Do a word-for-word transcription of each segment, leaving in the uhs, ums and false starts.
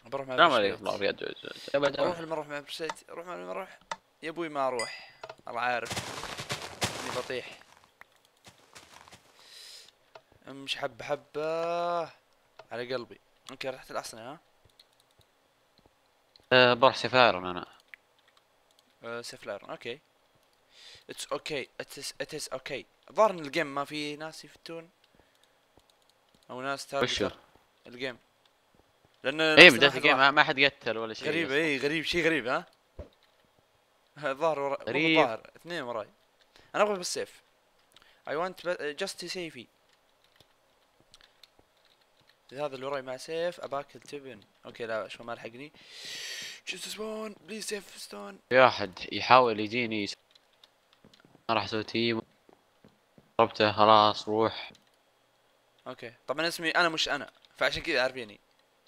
بروح مع السلام عليكم برشيت. ورحمة الله وبركاته. بروح لما اروح مع برشيت، اروح مع لما اروح. يا ابوي ما اروح، الله عارف اني بطيح. امشي حبة حبة على قلبي. اوكي رحت الاحسنة. ها أه بروح سفارة انا. أه سيف لايرون. اوكي اتس اوكي اتس اتس اوكي. الظاهر ان الجيم ما في ناس يفتون او ناس وشو؟ تارجتر الجيم، لان ايه احسن بداية واحد الجيم راح. ما ما حد قتل ولا شيء غريبة، اصلا. اي غريب، شيء غريب. ها الظاهر ورا... مو غريب. بالظاهر اثنين وراي. انا ابغى بالسيف. I want just to save. هذا اللي وراي مع سيف اباكل تبن. اوكي لا شو ما لحقني. جست سبون بليز سيف ستون. في واحد يحاول يجيني يس- ما راح اسوي تيم. ضربته خلاص روح. اوكي طبعا اسمي انا مش انا، فعشان كذا عارفيني.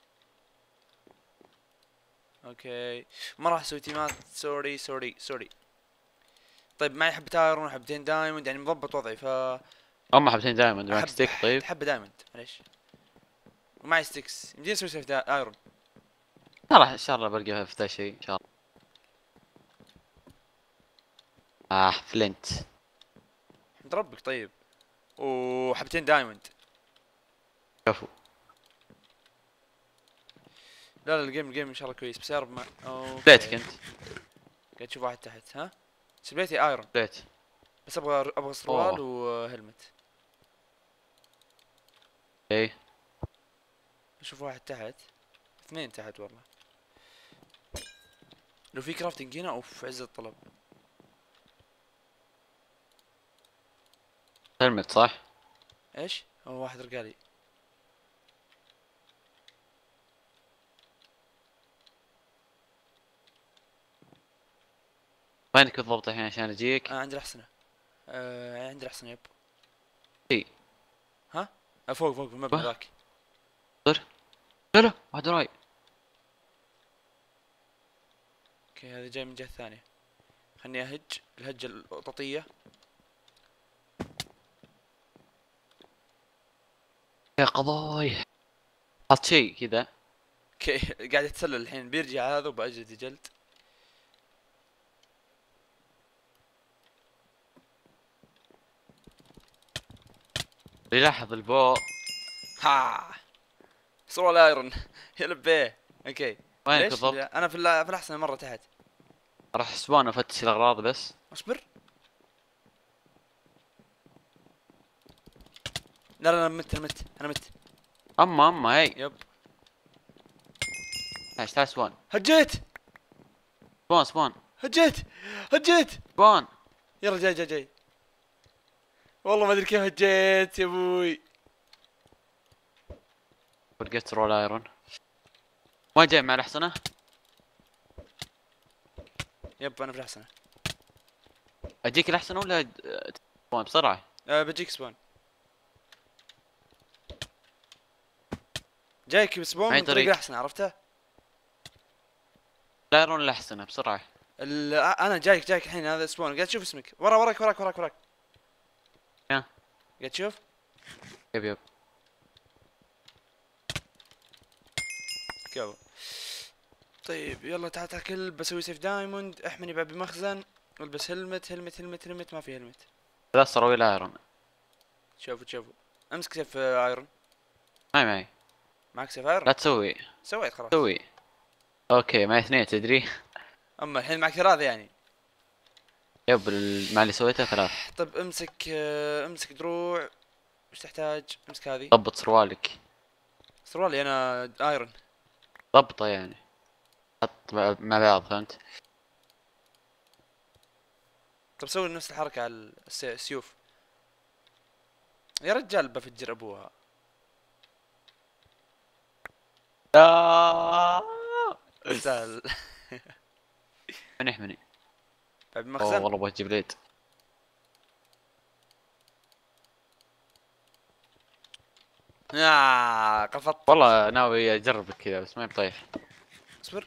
اوكي ما راح اسوي تيمات. سوري سوري سوري. طيب معي حبة ايرون حبتين دايموند، يعني مضبط وضعي. ف هم حبتين دائما معك احب ستيك طيب. حبة دايموند معليش. ومعي ستيكس يمديني اسوي سيف دا... ايرون. ما راح ان شاء الله بلقى في ذا شيء ان شاء الله. اه فلنت. عند ربك. طيب وحبتين دايموند. كفو. لا لا الجيم الجيم ان شاء الله كويس، بس يا رب ما بيتك اوكي. انت. قاعد تشوف واحد تحت. ها سبيتي ايرون، بيت. بس ابغى ابغى سروال اوه وهلمت. ايه. اشوف واحد تحت، اثنين تحت والله. لو في كرافتنج هنا اوف عز الطلب. هلمت صح؟ ايش؟ هو واحد رقالي. وينك بالضبط الحين عشان اجيك؟ انا عندي الاحسنة. آه عندي الاحسنة يب. اي. ها آه فوق فوق في المبنى ذاك. صر. لا لا واحد وراي. اوكي هذا جاي من جهة ثانية. خلني اهج الهجة القططية. يا قضاي. حط شيء كذا. اوكي قاعد يتسلل الحين، بيرجع هذا وبأجلد جلد. يلاحظ البو. ها سرول ايرون يلب بيه. اوكي وينك ليش؟ بالضبط؟ لا، انا في ال- في الاحسنة مرة تحت. راح سبان افتش الاغراض بس. اصبر. لا لا انا مت انا مت انا مت. اما اما هي. يب تعال تعال سبان. هجيت سبان سبان. هجيت هجيت. سبان. يلا جاي جاي جاي. والله ما ادري كيف هجيت يا ابوي. ولقيت رول ايرون. وين جاي مع الاحصنة؟ يب انا في الاحسنة. اجيك الاحصنة ولا سبان بسرعة؟ أه بجيك سبون. جايك بسبون معي من طريق طريق. الاحسنة، عرفته؟ الايرون الاحصنة بسرعة. ال- آه، انا جايك جايك الحين. هذا سبون قاعد تشوف اسمك ورا وراك وراك وراك وراك. يا. قاعد تشوف. يب يب. كفو. طيب يلا تعال تاكل. بسوي سيف دايموند. احمني بعد بمخزن. البس هلمت هلمت هلمت هلمت. ما في هلمت. ثلاث سراويل ايرون. شوفوا شوفوا. امسك سيف آه، ايرون. معي معي. معك سيف ايرون؟ لا تسوي. سويت خلاص. سوي. اوكي معي اثنين تدري. اما الحين معك ثلاثة يعني. يب ال- مع اللي سويته ثلاث. طيب امسك آه، امسك دروع. وش تحتاج؟ امسك هذه. ضبط سروالك. سروالي انا ايرون. ضبطه يعني. حط مع مع بعض فهمت. طب سوي نفس الحركة على الس- السيوف. يا رجال بفجر ابوها. آه. سهل. مني مني. بعد اوه مخزن. والله ابغى اجيب ليد. آه قفطت. والله ناوي اجربك كذا بس ما بطيح. اصبر.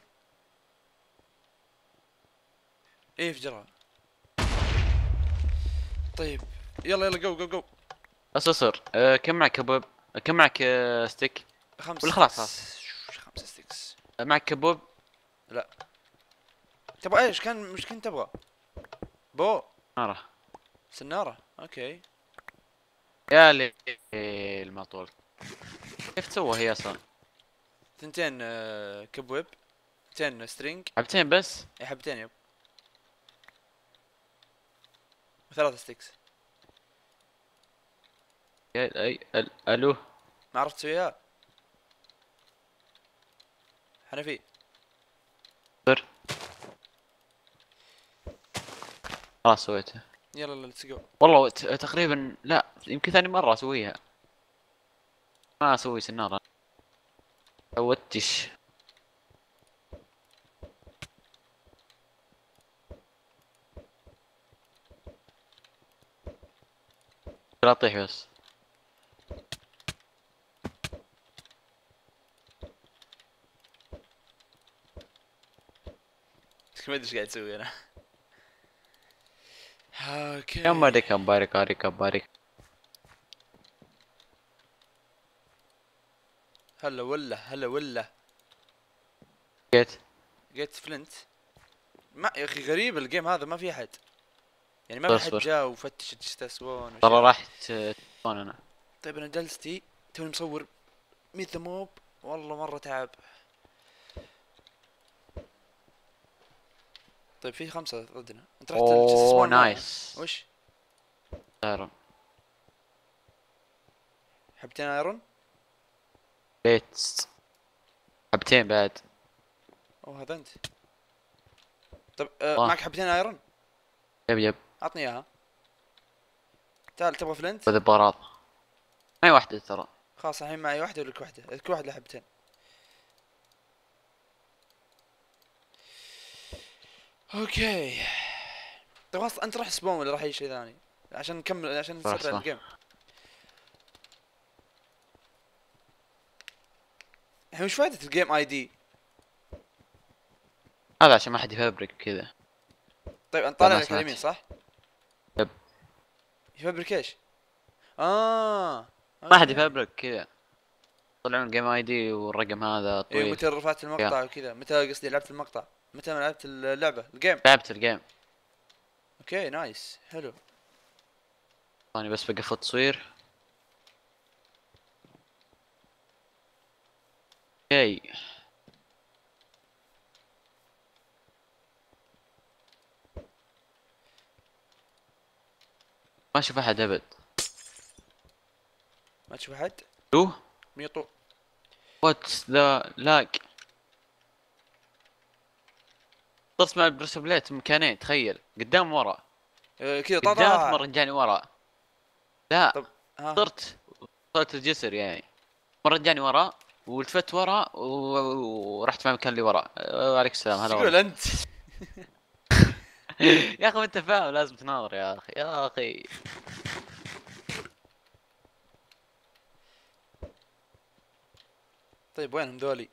ايه فجرها. طيب يلا يلا جو جو جو. بس اصر أه كم معك كباب؟ كم معك أه ستيك؟ خمس ولا خلاص ستيكس. خمسة ستيكس. معك كبوب؟ لا. تبغى ايش كان مش كنت تبغى؟ بو. ناره. سنارة اوكي. يا ليل المطول. كيف تسوى هي اصلا؟ ثنتين آه، كبوب. ثنتين سترينج. حبتين بس؟ اي حبتين يب. وثلاثة ستيكس. يا اي ال- الو. ما عرفت تسويها؟ حنفي. صفر. خلاص سويته. يلا ليتس جو. والله ت- تقريبا لا يمكن ثاني مرة اسويها. ما اسوي سنارة. سوتش. لا اطيح بس. ما ادري ايش قاعد اسوي انا. اوكي. يا ماريك مبارك عليك مبارك. هلا ولا هلا ولا. جيت. جيت فلنت. ما يا اخي غريب الجيم هذا ما في احد. يعني ما اصبر في حد اصبر. جاء وفتش تستسوون ترى وشي. رحت تلفون انا. طيب انا جلستي توني مصور ميت ذا موب. والله مرة تعب. طيب في خمسة ضدنا. انت رحت اوه السبون مالنا. نايس. وش؟ ايرون. حبتين ايرون؟ بيت. حبتين بعد. اوه هذا انت. طب آه آه. معك حبتين ايرون؟ يب يب. عطني اياها. تعال تبغى فلنت؟ خذ البراط. معي واحدة ترى. خلاص الحين معي واحدة ولك واحدة. كل واحد له حبتين. اوكي. طيب خلاص انت راح سبون ولا راح اي شيء ثاني؟ عشان نكمل عشان راح نسرع سبون. الجيم. الحين وش فائدة الجيم اي دي؟ هذا عشان ما حد يفبرك كذا. طيب انت طالع ما لك على اليمين سمعت. صح؟ يب. يفبرك ايش؟ اه ما حد اوكي. يفبرك كذا. طلعون جيم اي دي والرقم هذا ايه طويل. متى رفعت يا. المقطع وكذا؟ متى قصدي لعبت المقطع؟ متى ما لعبت اللعبة الجيم؟ لعبت الجيم. اوكي نايس حلو. ثاني بس بقفل تصوير. اوكي. ما اشوف احد ابد. ما تشوف احد؟ شو؟ ميطو. واتس ذا لاج. صرت مع البريس بليت مكانين تخيل قدام ورا. آه كذا قدام طاطا. مرة رجعني ورا. لا. طب ها. صرت. وصلت الجسر يعني. مرة رجعني ورا. والتفت ورا و- ورحت مع المكان اللي ورا. أه، عليك السلام ايش هلا تقول والله. انت؟ يا اخي انت فاهم لازم تناظر يا اخي يا اخي. طيب وينهم ذولي؟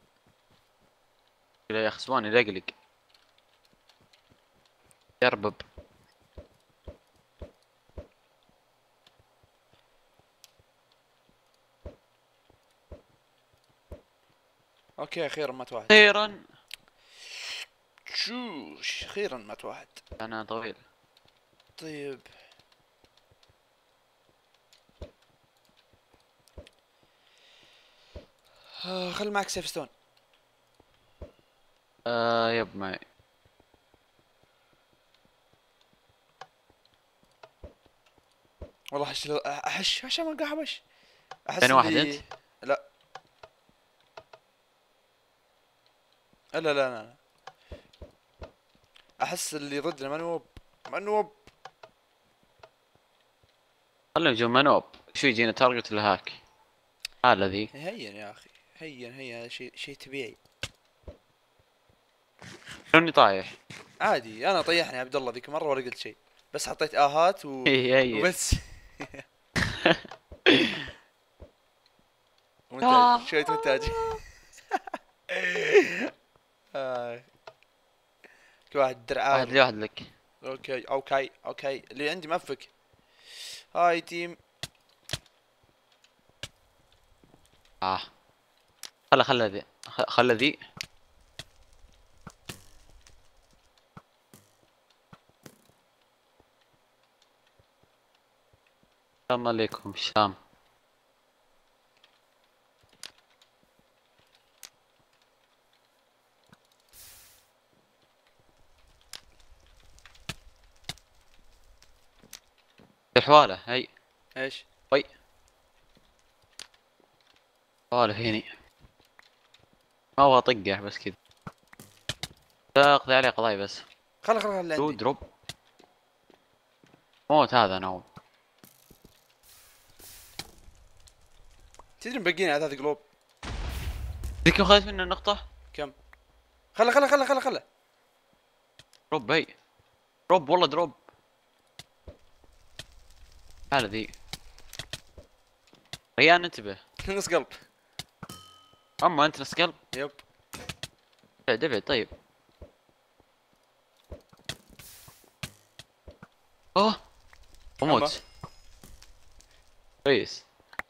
يا اخي سواني لقلق. يربب. اوكي اخيرا مات واحد. اخيرا. شوش اخيرا مات واحد. انا طويل. طيب. آه خل معك سيف ستون. آه يب معي. والله احش احش عشان ما القى حبش. احس ثاني واحد اللي- انت؟ لا. لا لا لا لا. احس اللي ضدنا منوب. منوب. خلينا نجوا منوب. شو يجينا تارجت الهاك. هذا ذي. هين يا اخي. هين هين هذا شيء شيء طبيعي. شلوني طايح. عادي انا طيحني يا عبد الله ذيك مره ولا قلت شيء. بس حطيت اهات و... هي هي. وبس. مونتاج شوية مونتاج. آه. كل واحد درعاي. واحد لي واحد لك. اوكي اوكي اوكي اللي عندي مفك. هاي تيم. اه. خلا خلا ذي خ- خلا ذي. السلام عليكم شام. الحوالة هي. ايش؟ وي حوالة فيني، ما ابغى اطقه بس كذا، اقضي عليه قضاي بس. خلا خلا خلا اللي دو عندي. دروب موت هذا نوم. تدري مبقينا على ثلاث قلوب. ذيك كم خذت منه النقطة؟ كم؟ خلا خلا خلا خلا خلا. دروب هي. دروب والله دروب. هذا ذي. ريان انتبه. نص قلب. اما انت نص قلب. يب. ابعد ابعد طيب. اوه وموت. كويس.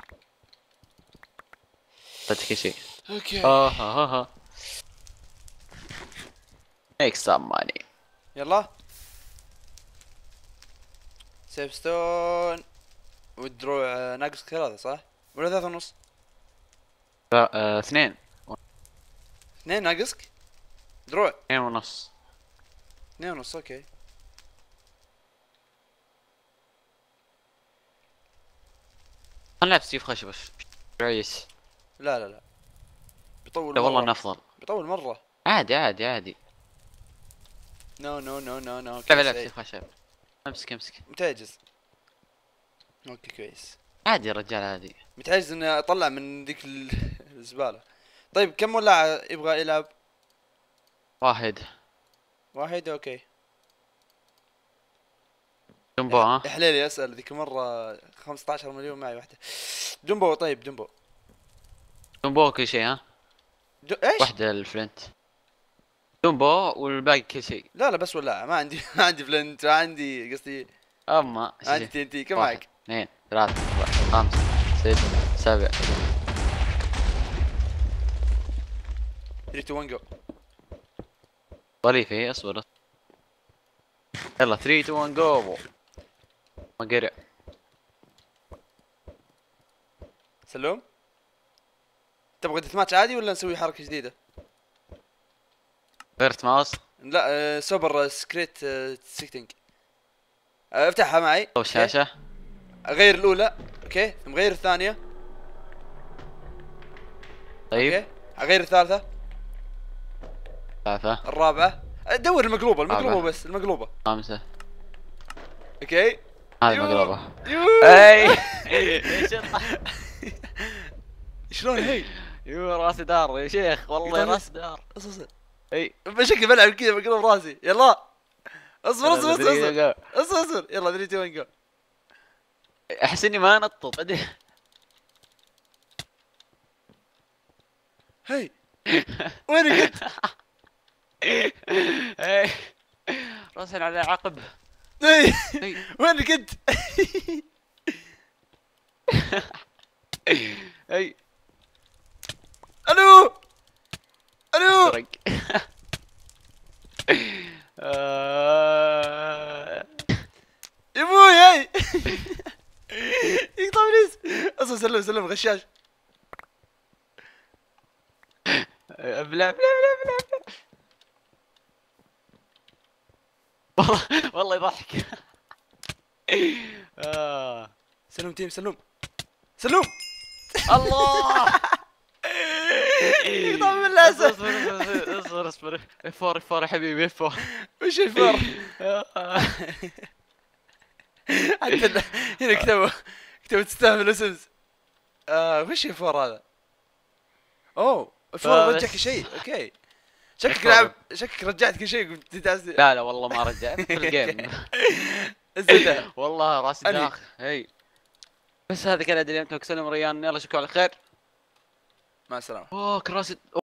اعطيك شيء. اوكي. اه ها ها ها. make some money. يلا. سيف ستون. والدروع ناقص ثلاثة صح؟ ولا ثلاثة ونص؟ لا آه، اثنين. اثنين ناقصك؟ دروع. اثنين ونص. اثنين ونص اوكي. خلنا نلعب ستيف خشبش. كويس. لا لا لا. بيطول لا والله مرة. انه افضل. بيطول مرة. عادي عادي عادي. نو نو نو نو نو. لعب لعب ستيف خشب. امسك امسك. متعجز. اوكي كويس. عادي يا رجال عادي. متعجز اني اطلع من ذيك ال- الزبالة. طيب كم ولاعة يبغى يلعب؟ واحد. واحد اوكي. جنبو ها. يا حليلي اسأل ذيك مرة خمسة عشر مليون معي واحدة. دمبو طيب دمبو. جنبو كل شيء ها. دو... ايش؟ واحدة الفلنت. جنبو والباقي كل شيء. لا لا بس ولاعة ما عندي ما عندي فلنت ما عندي قصدي اما ما عندي تي ان تي كم واحد معك؟ اثنين ثلاثة أربعة خمسة ستة سبعة. ثلاثة تو واحد جو. ظريفة اصبر. يلا ثلاثة اثنين واحد جو. ما قرع. سلوم. تبغى ديث ماتش عادي ولا نسوي حركة جديدة؟ غيرت ماوس. لا آه سوبر سكريت آه سيتنج. آه افتحها معي. او الشاشة. اغير الاولى اوكي ثم غير الثانية. طيب. اوكي اغير الثالثة. ثلاثة. الرابعة. دور المقلوبة المقلوبة رابعة. بس المقلوبة. خمسة. اوكي. هذه يو- مقلوبة. يو. اي ايش شلون هي؟ يو راس دار يا شيخ والله يطلع- راس دار. اصبر اي بشكل بلعب كذا مقلوب راسي يلا. اصبر اصبر اصبر اصبر اصبر. اصبر اصبر يلا ثلاثة تو واحد جو. احس اني ما انطط بعدين. هي وين كنت؟ اي راس على عقب. هي اي وين كنت؟ اي الو الو. سرق. آه. يا ابوي هي يقطع بليز. اصبر سلم سلم غشاش. ابلع ابلع ابلع ابلع. والله والله يضحك. آه. سلم تيم سلم سلم. الله. يقطع باللاسة. اصبر اصبر اصبر اصبر. اف ار اف ار يا حبيبي اف ار. وش الفار؟ حتى ال- هنا كتبوا كتبوا تستهبل اسمز. آه وش الفار هذا؟ اوه الفار آه، رجع بس. كل شيء اوكي. شكلك الفار. لعب شكلك رجعت كل شيء قمت تتعس. لا لا والله ما رجع في الجيم. الزبدة. والله راس أنهي؟ داخل هي. بس هذا كان ادري انت سلم ريان يلا اشوفكم على خير. مع السلامة. اوه كراسي